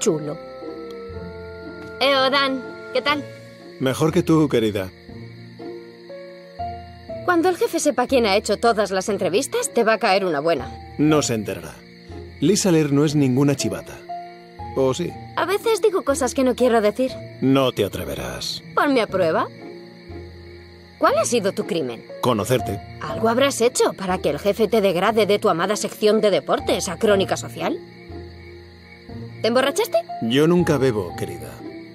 chulo. Dan, ¿qué tal? Mejor que tú, querida. Cuando el jefe sepa quién ha hecho todas las entrevistas, te va a caer una buena. No se enterará. Lisa Lear no es ninguna chivata. ¿O sí? A veces digo cosas que no quiero decir. No te atreverás. Ponme a prueba. ¿Cuál ha sido tu crimen? Conocerte. Algo habrás hecho para que el jefe te degrade de tu amada sección de deportes a Crónica Social. ¿Te emborrachaste? Yo nunca bebo, querida.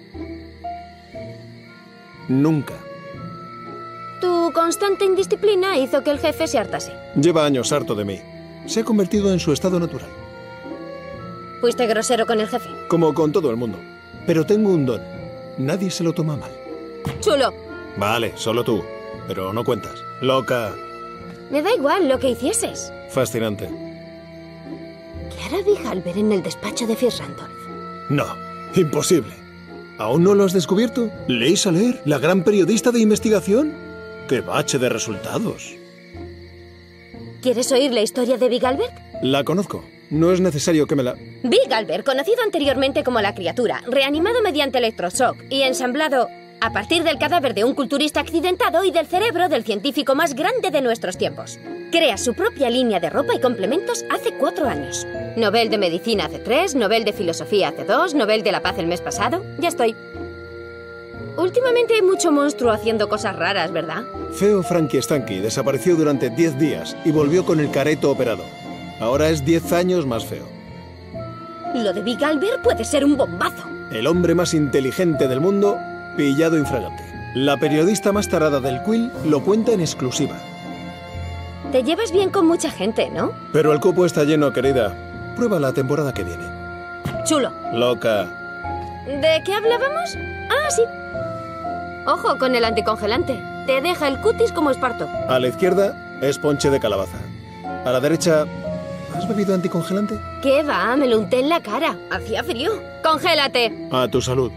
Nunca. Tu constante indisciplina hizo que el jefe se hartase. Lleva años harto de mí. Se ha convertido en su estado natural. ¿Fuiste grosero con el jefe? Como con todo el mundo. Pero tengo un don. Nadie se lo toma mal. ¡Chulo! Vale, solo tú. Pero no cuentas. Loca. Me da igual lo que hicieses. Fascinante. ¿Qué hará Big Albert en el despacho de Fitz Randolph? No, imposible. ¿Aún no lo has descubierto? ¿Lisa Lear, la gran periodista de investigación? ¡Qué bache de resultados! ¿Quieres oír la historia de Big Albert? La conozco. No es necesario que me la... Big Albert, conocido anteriormente como la criatura, reanimado mediante electroshock y ensamblado a partir del cadáver de un culturista accidentado y del cerebro del científico más grande de nuestros tiempos. Crea su propia línea de ropa y complementos hace 4 años. Nobel de Medicina hace 3, Nobel de Filosofía hace 2, Nobel de la Paz el mes pasado. Ya estoy. Últimamente hay mucho monstruo haciendo cosas raras, ¿verdad? Feo Frankie desapareció durante 10 días y volvió con el careto operado. Ahora es 10 años más feo. Lo de Big Albert puede ser un bombazo. El hombre más inteligente del mundo, pillado infragante. La periodista más tarada del Quill lo cuenta en exclusiva. Te llevas bien con mucha gente, ¿no? Pero el cupo está lleno, querida. Prueba la temporada que viene. Chulo. Loca. ¿De qué hablábamos? Ah, sí. Ojo con el anticongelante. Te deja el cutis como esparto. A la izquierda es ponche de calabaza. A la derecha... ¿Has bebido anticongelante? ¿Qué va? Me lo unté en la cara. Hacía frío. ¡Congélate! A tu salud.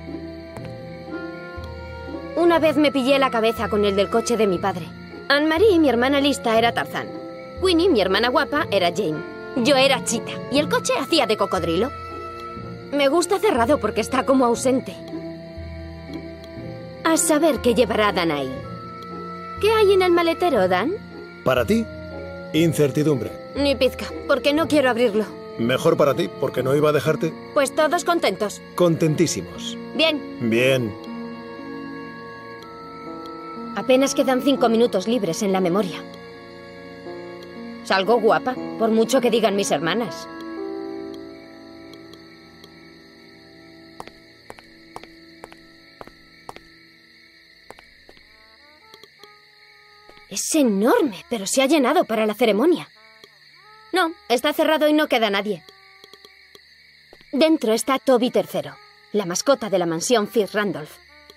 Una vez me pillé la cabeza con el del coche de mi padre. Anne-Marie, mi hermana lista, era Tarzán. Winnie, mi hermana guapa, era Jane. Yo era Chita y el coche hacía de cocodrilo. Me gusta cerrado porque está como ausente. A saber qué llevará Dan ahí. ¿Qué hay en el maletero, Dan? Para ti, incertidumbre. Ni pizca, porque no quiero abrirlo. Mejor para ti, porque no iba a dejarte. Pues todos contentos. Contentísimos. Bien. Bien. Apenas quedan 5 minutos libres en la memoria. Salgo guapa, por mucho que digan mis hermanas. Es enorme, pero se ha llenado para la ceremonia. No, está cerrado y no queda nadie. Dentro está Toby III, la mascota de la mansión Fitz Randolph.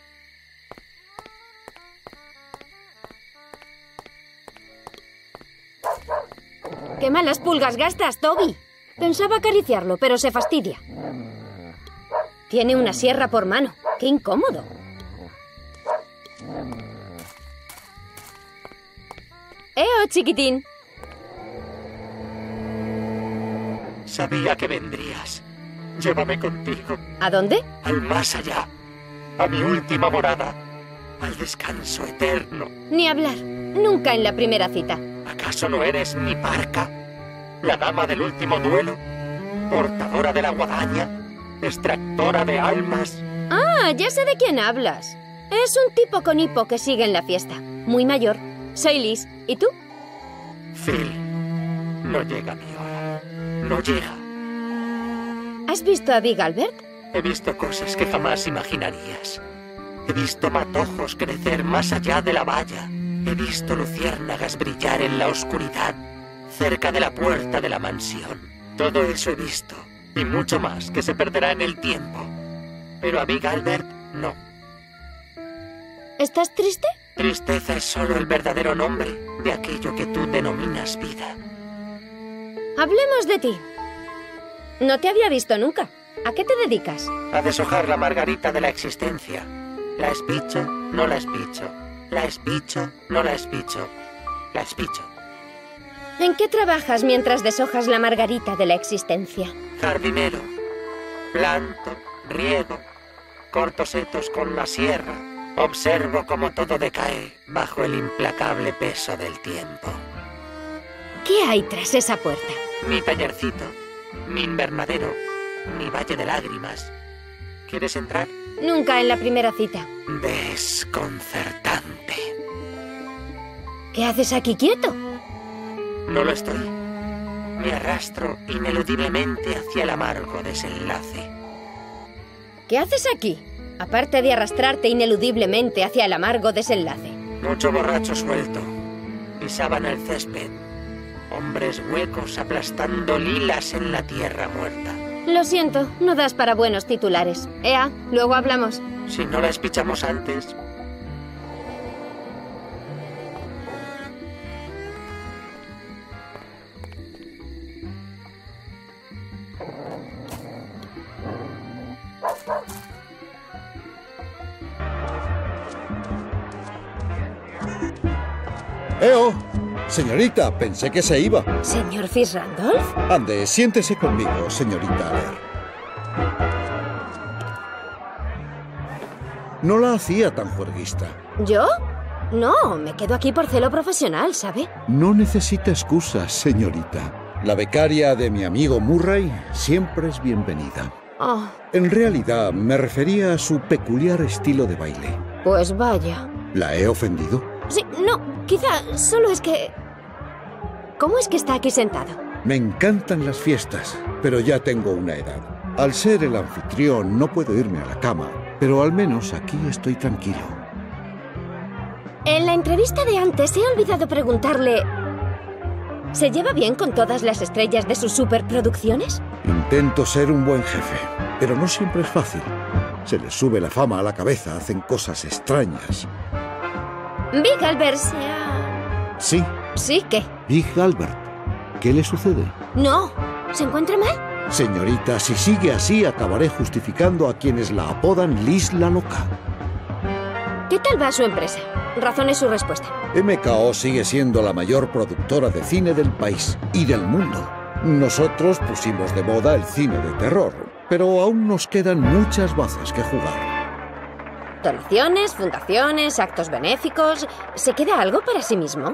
¡Qué malas pulgas gastas, Toby! Pensaba acariciarlo, pero se fastidia. Tiene una sierra por mano. ¡Qué incómodo! Chiquitín! Sabía que vendrías. Llévame contigo. ¿A dónde? Al más allá. A mi última morada. Al descanso eterno. Ni hablar. Nunca en la primera cita. ¿Acaso no eres mi parca? ¿La dama del último duelo? ¿Portadora de la guadaña? ¿Extractora de almas? Ah, ya sé de quién hablas. Es un tipo con hipo que sigue en la fiesta. Muy mayor. Soy Liz. ¿Y tú? Phil. No llega mi hora. No llega. ¿Has visto a Big Albert? He visto cosas que jamás imaginarías. He visto matojos crecer más allá de la valla. He visto luciérnagas brillar en la oscuridad, cerca de la puerta de la mansión. Todo eso he visto, y mucho más que se perderá en el tiempo. Pero a Big Albert, no. ¿Estás triste? Tristeza es solo el verdadero nombre de aquello que tú denominas vida. Hablemos de ti. No te había visto nunca. ¿A qué te dedicas? A deshojar la margarita de la existencia. La espicho, no la espicho. La espicho, no la espicho. La espicho. ¿En qué trabajas mientras deshojas la margarita de la existencia? Jardinero. Planto, riego, corto setos con la sierra. Observo cómo todo decae bajo el implacable peso del tiempo. ¿Qué hay tras esa puerta? Mi tallercito, mi invernadero, mi valle de lágrimas. ¿Quieres entrar? Nunca en la primera cita. Desconcertante. ¿Qué haces aquí quieto? No lo estoy. Me arrastro ineludiblemente hacia el amargo desenlace. ¿Qué haces aquí? Aparte de arrastrarte ineludiblemente hacia el amargo desenlace. Mucho borracho suelto. Pisaban el césped. Hombres huecos aplastando lilas en la tierra muerta. Lo siento, no das para buenos titulares. Ea, luego hablamos. Si no la espichamos antes... ¡Eo! Señorita, pensé que se iba. ¿Señor Fitzrandolph? Ande, siéntese conmigo, señorita Aller. No la hacía tan juerguista. ¿Yo? No, me quedo aquí por celo profesional, ¿sabe? No necesita excusas, señorita. La becaria de mi amigo Murray siempre es bienvenida. Oh, En realidad, me refería a su peculiar estilo de baile. pues vaya. ¿La he ofendido? Sí, no, quizá solo es que... ¿Cómo es que está aquí sentado? Me encantan las fiestas, pero ya tengo una edad. Al ser el anfitrión no puedo irme a la cama, pero al menos aquí estoy tranquilo. En la entrevista de antes he olvidado preguntarle... ¿Se lleva bien con todas las estrellas de sus superproducciones? Intento ser un buen jefe, pero no siempre es fácil. Se les sube la fama a la cabeza, hacen cosas extrañas. Big Albert se ha... Sí, ¿Sí qué? Big Albert. ¿Qué le sucede? No. ¿Se encuentra mal? Señorita, si sigue así, acabaré justificando a quienes la apodan Liz la Loca. ¿Qué tal va su empresa? Razone su respuesta. MKO sigue siendo la mayor productora de cine del país y del mundo. Nosotros pusimos de moda el cine de terror, pero aún nos quedan muchas bazas que jugar. Donaciones, fundaciones, actos benéficos... ¿Se queda algo para sí mismo?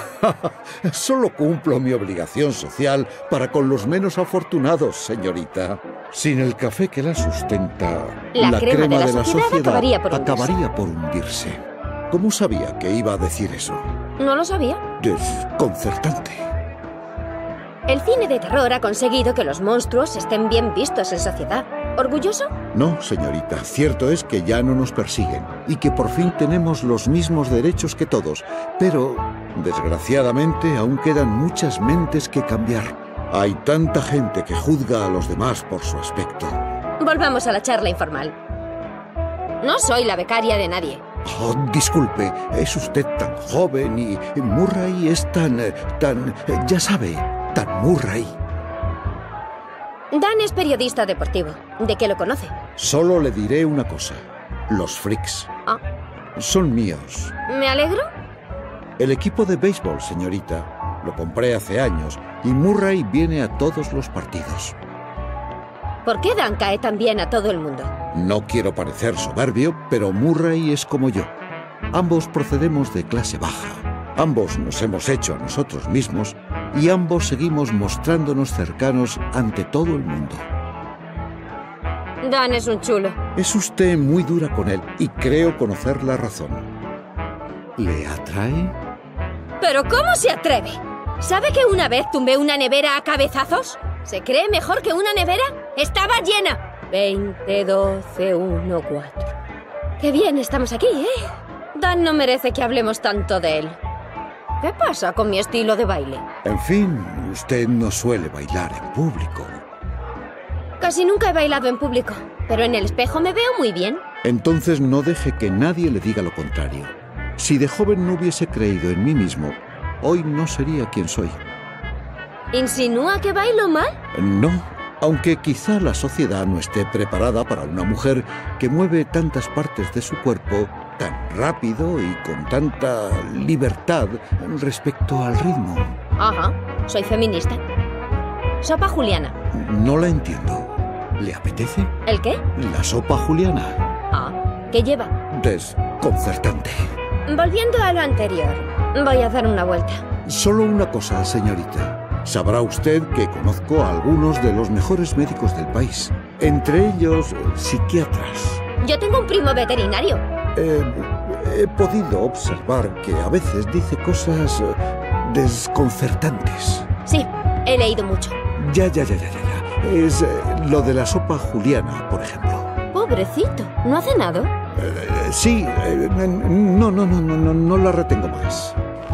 Solo cumplo mi obligación social para con los menos afortunados, señorita. Sin el café que la sustenta, La crema de la sociedad acabaría por hundirse. ¿Cómo sabía que iba a decir eso? No lo sabía. Desconcertante. El cine de terror ha conseguido que los monstruos estén bien vistos en sociedad. ¿Orgulloso? No, señorita. Cierto es que ya no nos persiguen y que por fin tenemos los mismos derechos que todos. Pero, desgraciadamente, aún quedan muchas mentes que cambiar. Hay tanta gente que juzga a los demás por su aspecto. Volvamos a la charla informal. No soy la becaria de nadie. Oh, disculpe, es usted tan joven y Murray es ya sabe, tan Murray. Dan es periodista deportivo. ¿De qué lo conoce? Solo le diré una cosa. Los Freaks. Ah, Son míos. ¿me alegro? El equipo de béisbol, señorita. Lo compré hace años y Murray viene a todos los partidos. ¿Por qué Dan cae tan bien a todo el mundo? No quiero parecer soberbio, pero Murray es como yo. Ambos procedemos de clase baja. Ambos nos hemos hecho a nosotros mismos y ambos seguimos mostrándonos cercanos ante todo el mundo. Dan es un chulo. Es usted muy dura con él y creo conocer la razón. ¿Le atrae? ¿Pero cómo se atreve? ¿Sabe que una vez tumbé una nevera a cabezazos? ¿Se cree mejor que una nevera? ¡Estaba llena! 20, 12, 1, 4... ¡Qué bien estamos aquí, eh! Dan no merece que hablemos tanto de él. ¿Qué pasa con mi estilo de baile? En fin, usted no suele bailar en público. Casi nunca he bailado en público, pero en el espejo me veo muy bien. Entonces no deje que nadie le diga lo contrario. Si de joven no hubiese creído en mí mismo, hoy no sería quien soy. ¿Insinúa que bailo mal? No, aunque quizá la sociedad no esté preparada para una mujer que mueve tantas partes de su cuerpo tan rápido y con tanta libertad respecto al ritmo. Ajá, soy feminista. Sopa Juliana. No la entiendo. ¿Le apetece? ¿El qué? La sopa juliana. Ah, ¿qué lleva? Desconcertante. Volviendo a lo anterior, voy a dar una vuelta. Solo una cosa, señorita. Sabrá usted que conozco a algunos de los mejores médicos del país. Entre ellos, psiquiatras. Yo tengo un primo veterinario. He podido observar que a veces dice cosas desconcertantes. Sí, he leído mucho. Ya. Es lo de la sopa juliana, por ejemplo. Pobrecito, ¿no ha cenado? Sí, no la retengo más.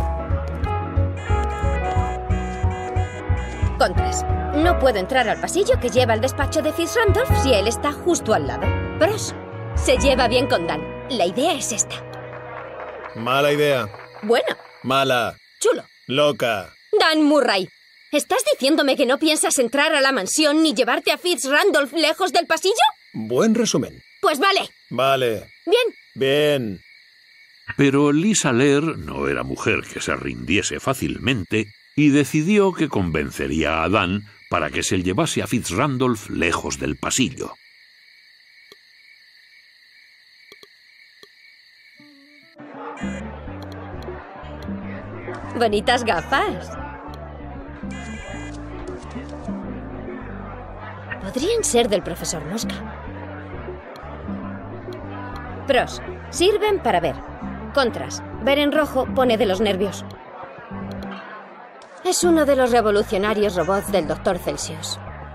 Contras. No puedo entrar al pasillo que lleva al despacho de Fitz Randolph si él está justo al lado. Pros. Se lleva bien con Dan. La idea es esta. Mala idea. Bueno. Mala. Chulo. Loca. Dan Murray. ¿Estás diciéndome que no piensas entrar a la mansión ni llevarte a Fitz Randolph lejos del pasillo? Buen resumen. Pues vale. Vale. Bien. Pero Lisa Lear no era mujer que se rindiese fácilmente y decidió que convencería a Dan para que se llevase a Fitz Randolph lejos del pasillo. Bonitas gafas. Podrían ser del profesor Mosca. Pros. Sirven para ver. Contras. Ver en rojo pone de los nervios. Es uno de los revolucionarios robots del Dr. Celsius.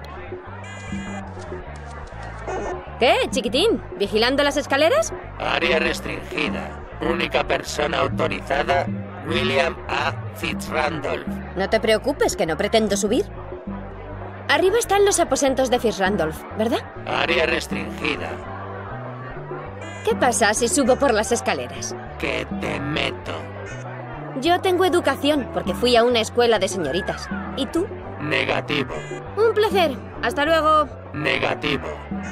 ¿Qué, chiquitín? ¿Vigilando las escaleras? Área restringida. Única persona autorizada, William A. Fitz Randolph. No te preocupes, que no pretendo subir. Arriba están los aposentos de Fitz Randolph, ¿verdad? Área restringida. ¿Qué pasa si subo por las escaleras? Que te meto. Yo tengo educación, porque fui a una escuela de señoritas. ¿Y tú? Negativo. Un placer. Hasta luego. Negativo.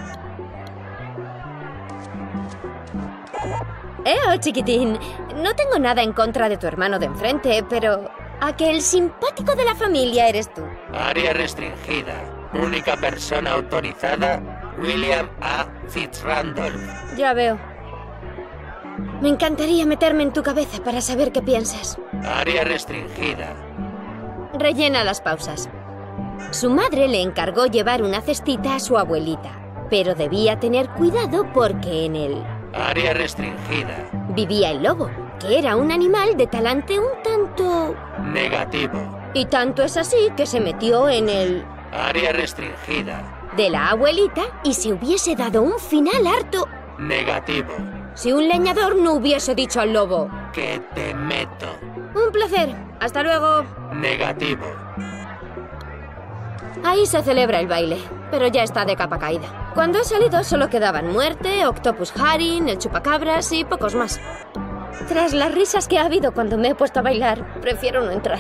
Chiquitín. No tengo nada en contra de tu hermano de enfrente, pero... ¿a que el simpático de la familia eres tú? Área restringida. Única persona autorizada, William A. Fitz Randolph. Ya veo. Me encantaría meterme en tu cabeza para saber qué piensas. Área restringida. Rellena las pausas. Su madre le encargó llevar una cestita a su abuelita, pero debía tener cuidado porque en él... Área restringida. Vivía el lobo, que era un animal de talante un tanto... Negativo. Y tanto es así que se metió en el... Área restringida. De la abuelita y se hubiese dado un final harto... Negativo. Si un leñador no hubiese dicho al lobo... Que te meto. Un placer. Hasta luego. Negativo. Ahí se celebra el baile, pero ya está de capa caída. Cuando he salido solo quedaban Muerte, Octopus Haring, el Chupacabras y pocos más. Tras las risas que ha habido cuando me he puesto a bailar, prefiero no entrar.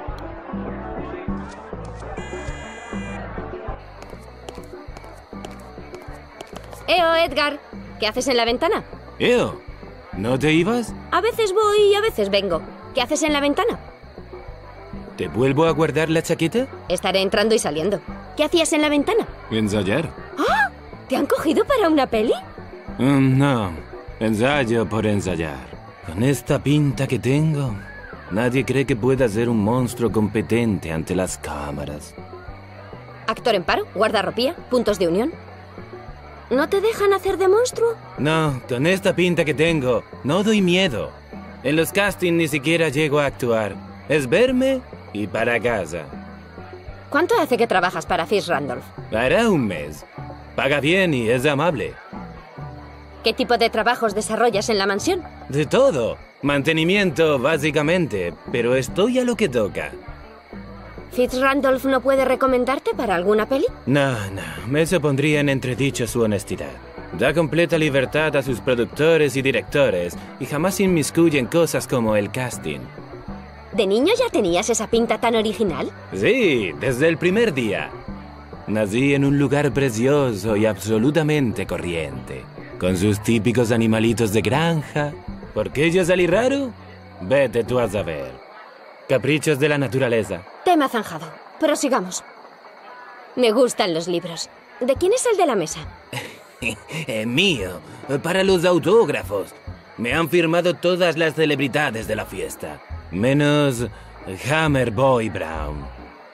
Edgar, ¿qué haces en la ventana? ¿No te ibas? A veces voy y a veces vengo. ¿Qué haces en la ventana? ¿Te vuelvo a guardar la chaqueta? Estaré entrando y saliendo. ¿Qué hacías en la ventana? Ensayar. ¡Ah! ¿Te han cogido para una peli? No, ensayo por ensayar. Con esta pinta que tengo, nadie cree que pueda ser un monstruo competente ante las cámaras. Actor en paro, guardarropía, puntos de unión. ¿No te dejan hacer de monstruo? No, con esta pinta que tengo, no doy miedo. En los castings ni siquiera llego a actuar. Es verme y para casa. ¿Cuánto hace que trabajas para Fitz Randolph? Hará un mes. Paga bien y es amable. ¿Qué tipo de trabajos desarrollas en la mansión? De todo. Mantenimiento, básicamente. Pero estoy a lo que toca. ¿Fitz Randolph no puede recomendarte para alguna peli? No. Eso pondría en entredicho su honestidad. Da completa libertad a sus productores y directores y jamás se inmiscuye en cosas como el casting. ¿De niño ya tenías esa pinta tan original? Sí, desde el primer día. Nací en un lugar precioso y absolutamente corriente, con sus típicos animalitos de granja. ¿Por qué yo salí raro? Vete tú a saber. Caprichos de la naturaleza. Tema zanjado. Prosigamos. Me gustan los libros. ¿De quién es el de la mesa? Mío, para los autógrafos. Me han firmado todas las celebridades de la fiesta, menos Hammer Boy Brown.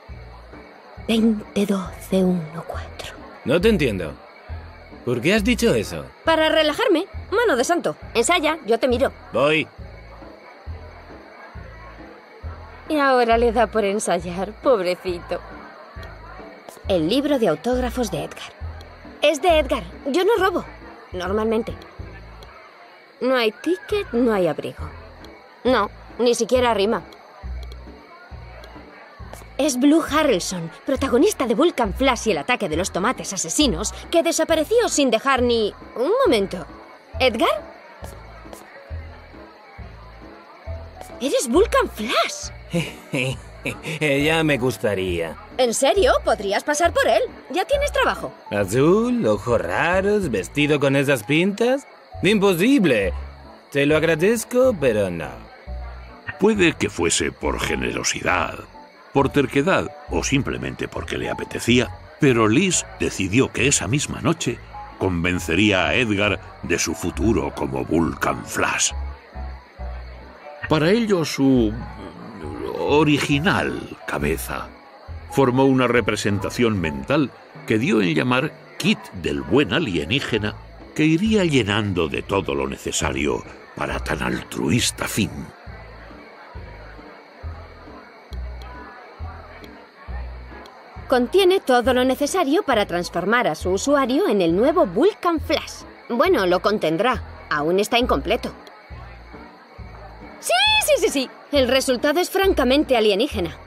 20, 12, 1, 4. No te entiendo. ¿Por qué has dicho eso? Para relajarme. Mano de santo. Ensaya, yo te miro. Voy. Y ahora le da por ensayar, pobrecito. El libro de autógrafos de Edgar. Es de Edgar. Yo no robo. Normalmente. No hay ticket, no hay abrigo. No, ni siquiera rima. Es Blue Harrelson, protagonista de Vulcan Flash y el ataque de los tomates asesinos, que desapareció sin dejar ni... Un momento. ¿Edgar? ¿Eres Vulcan Flash? Ya me gustaría. ¿En serio? ¿Podrías pasar por él? Ya tienes trabajo. ¿Azul? ¿Ojos raros? ¿Vestido con esas pintas? ¡Imposible! Te lo agradezco, pero no. Puede que fuese por generosidad, por terquedad o simplemente porque le apetecía, pero Liz decidió que esa misma noche convencería a Edgar de su futuro como Vulcan Flash. Para ello, su original cabeza formó una representación mental que dio en llamar Kit del Buen Alienígena, que iría llenando de todo lo necesario para tan altruista fin. Contiene todo lo necesario para transformar a su usuario en el nuevo Vulcan Flash. Bueno, lo contendrá. Aún está incompleto. Sí. El resultado es francamente alienígena.